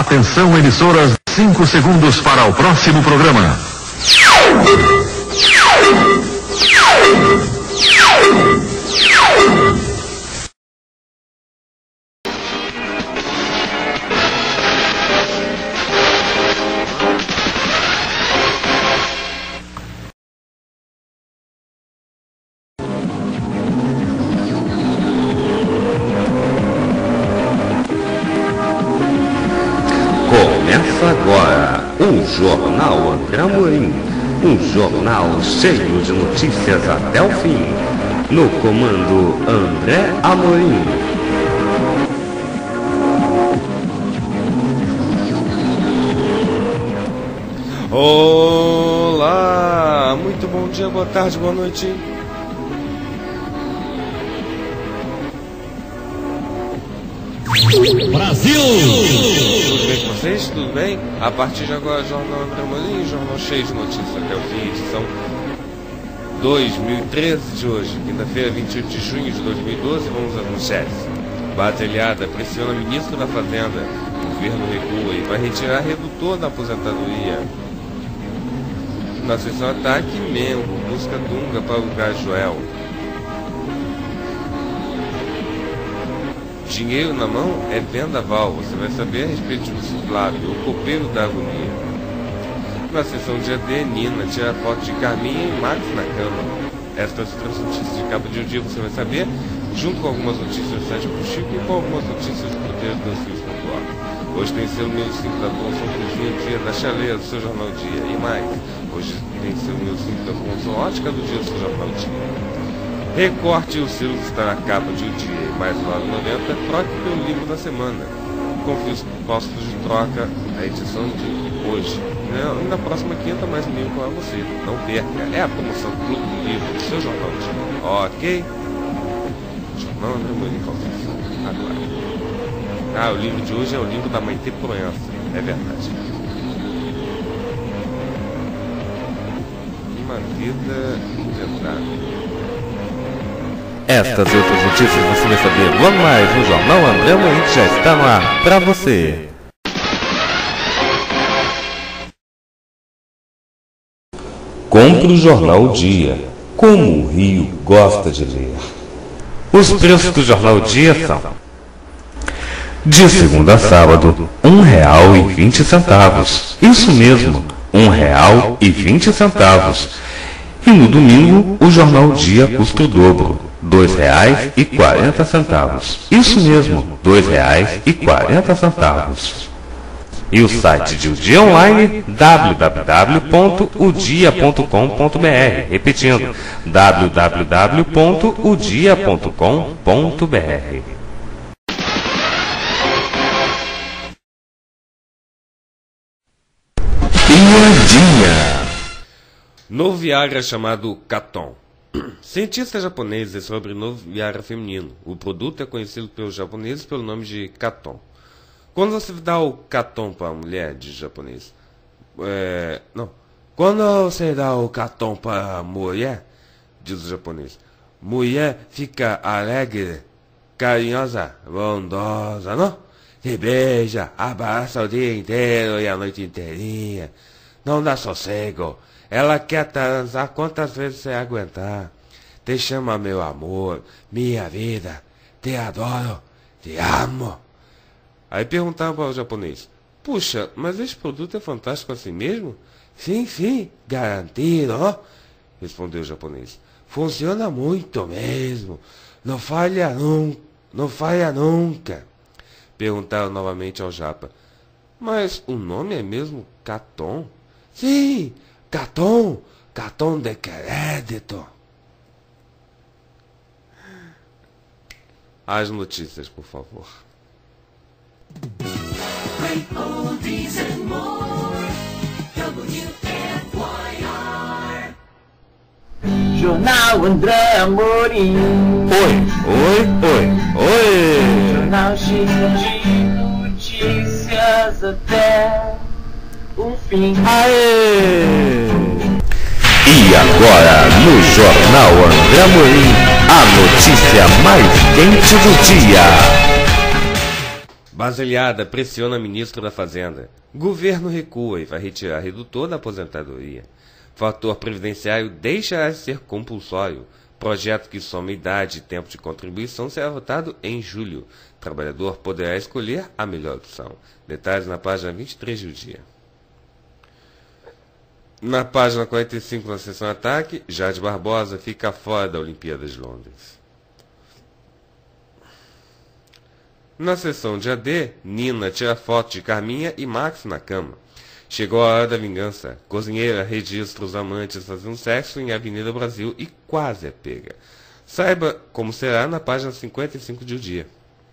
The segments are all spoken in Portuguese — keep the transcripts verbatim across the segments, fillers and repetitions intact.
Atenção, emissoras, cinco segundos para o próximo programa. Agora, o Jornal André Amorim, um jornal cheio de notícias até o fim, no comando André Amorim. Olá, muito bom dia, boa tarde, boa noite. Brasil! Tudo bem com vocês? Tudo bem? A partir de agora, Jornal André Amorim, jornal cheio de notícias até o fim, edição dois mil e treze de hoje, quinta-feira, vinte e oito de junho de dois mil e doze. Vamos às manchetes. Batalhada pressiona ministro da Fazenda. O governo recua e vai retirar redutor da aposentadoria. Na sessão ataque, Mengo busca Dunga para lugar Joel. Dinheiro na mão é vendaval. Você vai saber a respeito de Flávio, o copeiro da agonia. Na sessão de A D, Nina tira foto de Carminha e Max na cama. Estas outras notícias de capa de um dia você vai saber, junto com algumas notícias do site do Chico e com algumas notícias do roteiro do Cis ponto org. Hoje tem selo número cinco da promoção Cruzzinho Dia da Chaleira do seu Jornal Dia. E mais, hoje tem selo número cinco da promoção Ótica do Dia do seu Jornal Dia. Recorte e os selos está na capa de um dia, mais nove reais e noventa centavos, troque pelo livro da semana. Confie os postos de troca, a edição de hoje. E na próxima quinta, mais um livro para você. Não perca, é a promoção do Clube do Livro, do seu Jornal Dia. Ok? Jornal André Amorim, confissão. Agora. Ah, o livro de hoje é o livro da Maitê Proença. É verdade. Uma vida inventada. Estas e outras notícias você vai saber logo mais no Jornal André Amorim, que já está no ar para você. Compre o Jornal Dia, como o Rio gosta de ler. Os preços do Jornal Dia são: de segunda a sábado, um real e vinte centavos. Isso mesmo, um real e vinte centavos. E no domingo, o Jornal Dia custa o dobro, dois reais e quarenta centavos. Isso mesmo, dois reais e quarenta centavos. E o site de O Dia Online, w w w ponto o dia ponto com ponto b r. Repetindo, w w w ponto o dia ponto com ponto b r. Piadinha. Novo Viagra chamado Katon. Cientistas japoneses sobre o novo Viagra feminino. O produto é conhecido pelos japoneses pelo nome de Katon. Quando você dá o Katon para a mulher, diz japonês. É, não. Quando você dá o Katon para a mulher, diz o japonês. Mulher fica alegre, carinhosa, bondosa, não? Se beija, abraça o dia inteiro e a noite inteirinha. Não dá sossego. Ela quer transar quantas vezes você aguentar. Te chama meu amor, minha vida. Te adoro, te amo. Aí perguntava ao japonês: puxa, mas esse produto é fantástico assim mesmo? Sim, sim, garantido, ó. Respondeu o japonês. Funciona muito mesmo. Não falha nunca, não falha nunca. Perguntaram novamente ao japa: mas o nome é mesmo Katon? Sim, Katon, Katon de crédito. As notícias, por favor. Jornal André Amorim. Oi, oi, oi, oi. Jornal cheio de notícias até o fim. Aê! E agora, no Jornal André Amorim, a notícia mais quente do dia. Basiliada pressiona ministro da Fazenda. Governo recua e vai retirar redutor da aposentadoria. Fator previdenciário deixa de ser compulsório. Projeto que soma idade e tempo de contribuição será votado em julho. Trabalhador poderá escolher a melhor opção. Detalhes na página vinte e três do dia. Na página quarenta e cinco, na seção ataque, Jade Barbosa fica fora da Olimpíada de Londres. Na seção de A D, Nina tira foto de Carminha e Max na cama. Chegou a hora da vingança. Cozinheira registra os amantes fazendo sexo em Avenida Brasil e quase é pega. Saiba como será na página cinquenta e cinco de O Dia.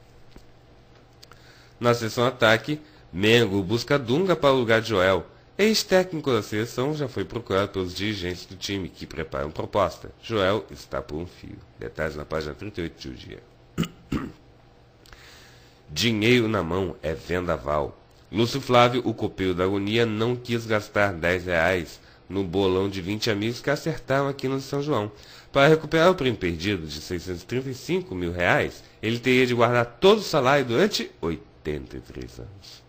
Na seção ataque, Mengo busca Dunga para o lugar de Joel. Ex-técnico da seleção já foi procurado pelos dirigentes do time que preparam proposta. Joel está por um fio. Detalhes na página trinta e oito de O Dia. Dinheiro na mão é vendaval. Lúcio Flávio, o copeiro da agonia, não quis gastar dez reais no bolão de vinte amigos que acertaram aqui no São João. Para recuperar o prêmio perdido de seiscentos e trinta e cinco mil reais, ele teria de guardar todo o salário durante oitenta e três anos.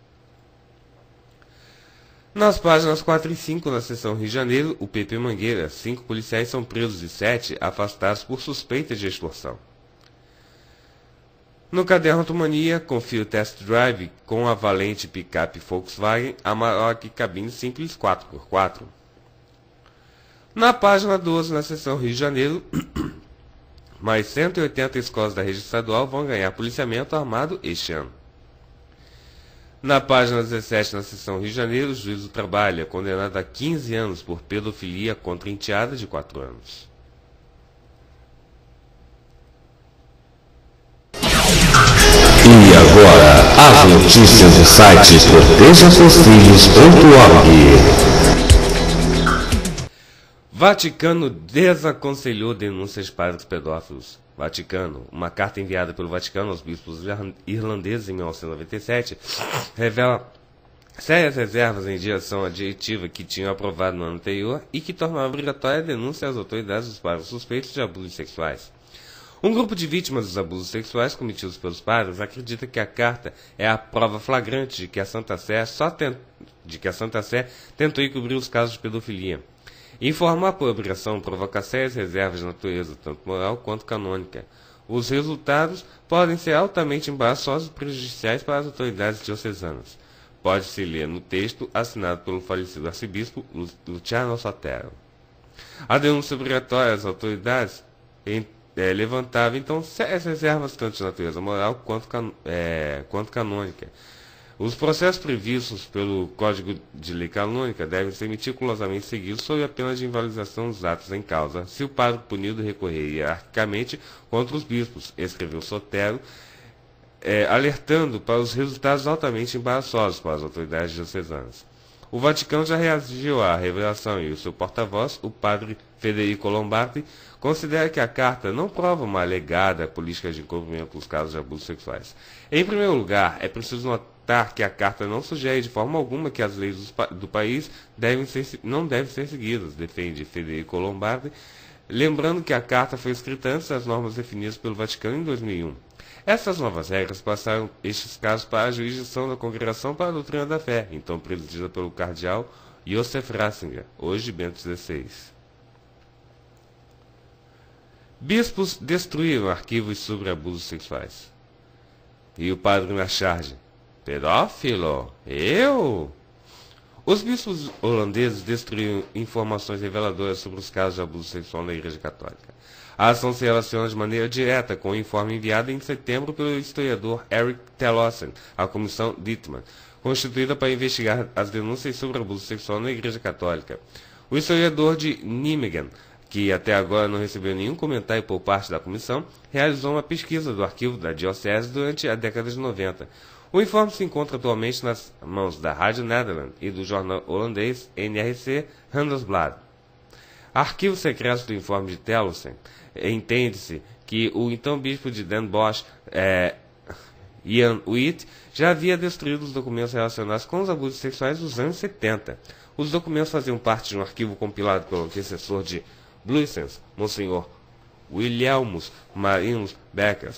Nas páginas quatro e cinco, na seção Rio de Janeiro, o P P Mangueira, cinco policiais são presos e sete afastados por suspeita de extorsão. No caderno Automania, confira o test drive com a valente picape Volkswagen Amarok cabine simples quatro por quatro. Na página doze, na seção Rio de Janeiro, mais cento e oitenta escolas da rede estadual vão ganhar policiamento armado este ano. Na página dezessete, na seção Rio de Janeiro, o juiz do trabalho é condenado a quinze anos por pedofilia contra enteada de quatro anos. E agora, as notícias do site proteja seus filhos ponto org. Vaticano desaconselhou denúncias de padres pedófilos. Vaticano, uma carta enviada pelo Vaticano aos bispos irlandeses em mil novecentos e noventa e sete, revela sérias reservas em direção à diretiva que tinham aprovado no ano anterior e que tornava obrigatória a denúncia às autoridades dos padres suspeitos de abusos sexuais. Um grupo de vítimas dos abusos sexuais cometidos pelos padres acredita que a carta é a prova flagrante de que a Santa Sé só tent... de que a Santa Sé tentou encobrir os casos de pedofilia. Informar por obrigação provoca sérias reservas de natureza, tanto moral quanto canônica. Os resultados podem ser altamente embaraçosos e prejudiciais para as autoridades diocesanas. Pode-se ler no texto assinado pelo falecido arcebispo Luciano Sotero. A denúncia obrigatória às autoridades em É, levantava então sérias reservas tanto de natureza moral quanto, can, é, quanto canônica. Os processos previstos pelo Código de Lei Canônica devem ser meticulosamente seguidos sob a pena de invalidação dos atos em causa, se o padre punido recorrer hierarquicamente contra os bispos, escreveu Sotero, é, alertando para os resultados altamente embaraçosos para as autoridades diocesanas. O Vaticano já reagiu à revelação e o seu porta-voz, o padre Federico Lombardi, considera que a carta não prova uma alegada política de encobrimento dos casos de abusos sexuais. Em primeiro lugar, é preciso notar que a carta não sugere de forma alguma que as leis do, pa do país devem ser, não devem ser seguidas, defende Federico Lombardi, lembrando que a carta foi escrita antes das normas definidas pelo Vaticano em dois mil e um. Essas novas regras passaram estes casos para a jurisdição da Congregação para a Doutrina da Fé, então presidida pelo cardeal Josef Ratzinger, hoje Bento dezesseis. Bispos destruíram arquivos sobre abusos sexuais. E o padre na charge: pedófilo? Eu? Os bispos holandeses destruíram informações reveladoras sobre os casos de abuso sexual na Igreja Católica. A ação se relaciona de maneira direta com o informe enviado em setembro pelo historiador Eric Telossen à Comissão Dittmann, constituída para investigar as denúncias sobre abuso sexual na Igreja Católica. O historiador de Nijmegen, que até agora não recebeu nenhum comentário por parte da comissão, realizou uma pesquisa do arquivo da Diocese durante a década de noventa. O informe se encontra atualmente nas mãos da Rádio Nederland e do jornal holandês N R C Handelsblad. Arquivo secreto do informe de Telossen. Entende-se que o então bispo de Den Bosch, é, Ian Witt, já havia destruído os documentos relacionados com os abusos sexuais dos anos setenta. Os documentos faziam parte de um arquivo compilado pelo antecessor de Bluisens, Monsenhor Wilhelmus Marinus Beckers.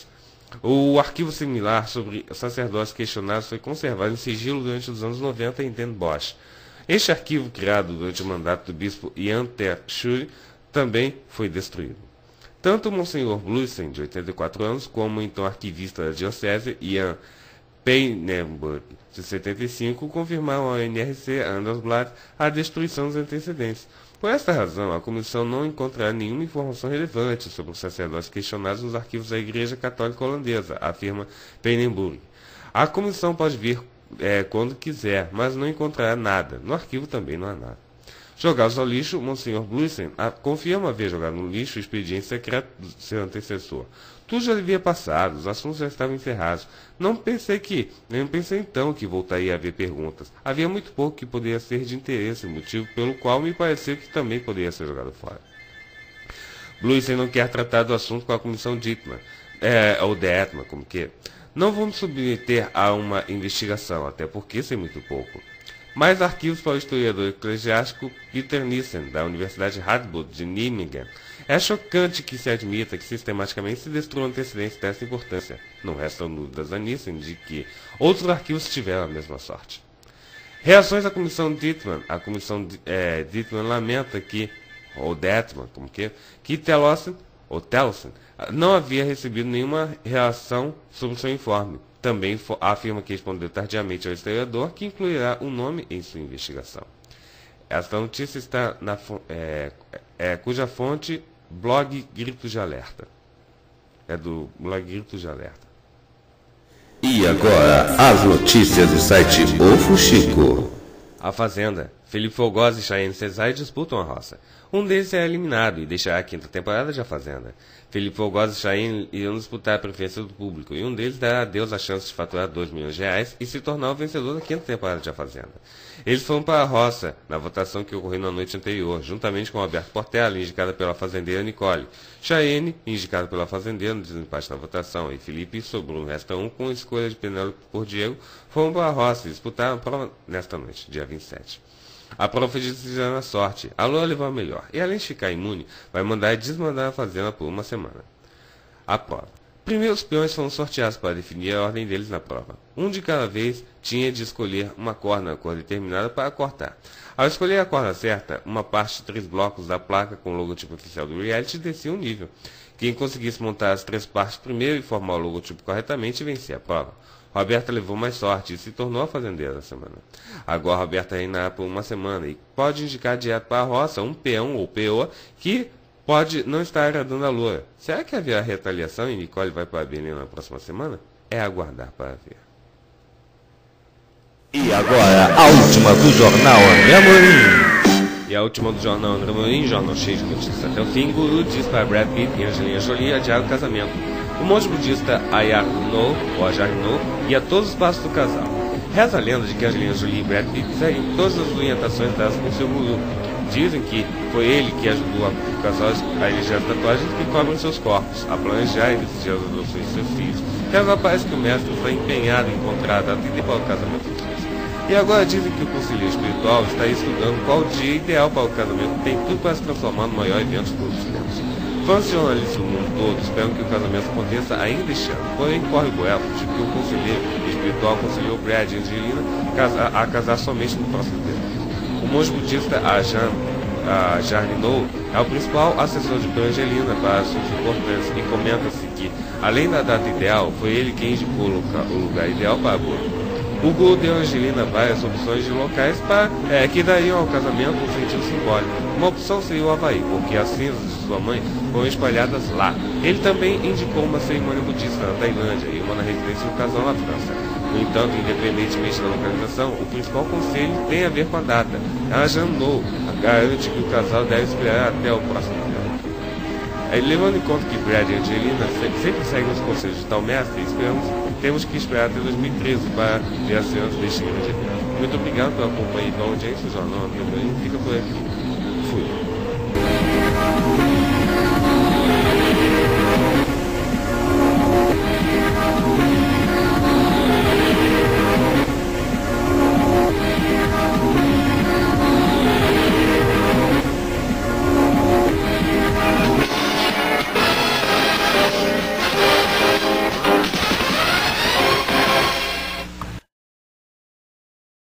O arquivo similar sobre sacerdotes questionados foi conservado em sigilo durante os anos noventa em Den Bosch. Este arquivo, criado durante o mandato do bispo Jan ter Schuri, também foi destruído. Tanto o Monsenhor Bluisen, de oitenta e quatro anos, como o então arquivista da diocese, Jan Peinenburg, de setenta e cinco, confirmaram ao N R C Handelsblad a destruição dos antecedentes. Por esta razão, a comissão não encontrará nenhuma informação relevante sobre os sacerdotes questionados nos arquivos da Igreja Católica Holandesa, afirma Peinenburg. A comissão pode vir é, quando quiser, mas não encontrará nada. No arquivo também não há nada. Jogados ao lixo, Monsenhor Bluisen confirma haver jogado no lixo o expediente secreto do seu antecessor. Tudo já havia passado, os assuntos já estavam encerrados. Não pensei que, nem pensei então que voltaria a haver perguntas. Havia muito pouco que poderia ser de interesse, motivo pelo qual me pareceu que também poderia ser jogado fora. Bluisen não quer tratar do assunto com a comissão Dittmann, é, ou Dittmann, como que. Não vou me submeter a uma investigação, até porque sei muito pouco. Mais arquivos para o historiador eclesiástico Peter Nissen, da Universidade Radboud de Nijmegen. É chocante que se admita que sistematicamente se destruam antecedentes dessa importância. Não restam dúvidas a Nissen de que outros arquivos tiveram a mesma sorte. Reações à comissão Dittmann. A comissão é, Dittmann lamenta que, ou Dittmann, como que, que Telosen, ou Telosen, não havia recebido nenhuma reação sobre o seu informe. Também afirma que respondeu tardiamente ao historiador, que incluirá o nome em sua investigação. Esta notícia está na é, é, cuja fonte blog Gritos de Alerta. É do blog Gritos de Alerta. E agora, as notícias do site O Fuxico. A Fazenda. Felipe Fogosi e Chayenne Cesai disputam a roça. Um deles é eliminado e deixará a quinta temporada de A Fazenda. Felipe Fogosi e Chayenne irão disputar a preferência do público, e um deles dará a Deus a chance de faturar dois milhões de reais e se tornar o vencedor da quinta temporada de A Fazenda. Eles foram para a roça, na votação que ocorreu na noite anterior, juntamente com Alberto Portela, indicada pela fazendeira Nicole, Chayenne, indicada pela fazendeira no desempate na votação, e Felipe sobrou no Resta um com a escolha de Penélope por Diego, foram para a roça e disputaram a prova nesta noite, dia vinte e sete. A prova foi decidida na sorte. A Lua levou a melhor. E além de ficar imune, vai mandar e desmandar a fazenda por uma semana. A prova. Primeiro os peões foram sorteados para definir a ordem deles na prova. Um de cada vez tinha de escolher uma corda na cor determinada para cortar. Ao escolher a corda certa, uma parte de três blocos da placa com o logotipo oficial do reality descia um nível. Quem conseguisse montar as três partes primeiro e formar o logotipo corretamente vencia a prova. Roberta levou mais sorte e se tornou a fazendeira da semana. Agora Roberta reinará por uma semana e pode indicar direto para a roça um peão ou peoa que pode não estar agradando a Lua. Será que haverá retaliação e Nicole vai para Belém na próxima semana? É aguardar para ver. E agora, a última do Jornal André Amorim. E a última do Jornal André Amorim, jornal cheio de notícias até o fim, Guru diz para Brad Pitt e Angelina Jolie adiar o casamento. O monge budista Ayarno, ou Ajarno, guia todos os passos do casal. Reza a lenda de que Angelina Jolie e Brad Pitt seguem todas as orientações dadas por seu guru. Dizem que foi ele que ajudou o casal a eleger as tatuagens que cobrem seus corpos, a planejar e decidir as adoções de seus filhos. Reza parece que o mestre está empenhado em encontrar a data ideal para o casamento dos dois. E agora dizem que o conselheiro espiritual está estudando qual o dia ideal para o casamento, tem tudo para se transformar no maior evento de todos os tempos. Fãs de jornalistas do mundo todo esperam que o casamento aconteça ainda este ano, porém corre o boato de que o conselheiro espiritual aconselhou Brad e Angelina a casar somente no próximo ano. O monge budista Ajan Jarninou é o principal assessor de Angelina para assuntos importantes e comenta-se que, além da data ideal, foi ele quem indicou o lugar, o lugar ideal para a boda. O guru deu a Angelina várias opções de locais para, é, que dariam ao casamento um sentido simbólico. Uma opção seria o Havaí, porque as cinzas de sua mãe foram espalhadas lá. Ele também indicou uma cerimônia budista na Tailândia e uma na residência do casal na França. No entanto, independentemente da localização, o principal conselho tem a ver com a data. A Janou garante que o casal deve esperar até o próximo ano. Aí, levando em conta que Brad e Angelina sempre seguem os conselhos de tal mestre, esperamos, temos que esperar até dois mil e treze para ver as cenas deste grande evento. Muito obrigado pela companhia e pela audiência. O Jornal André Amorim fica por aqui. Fui.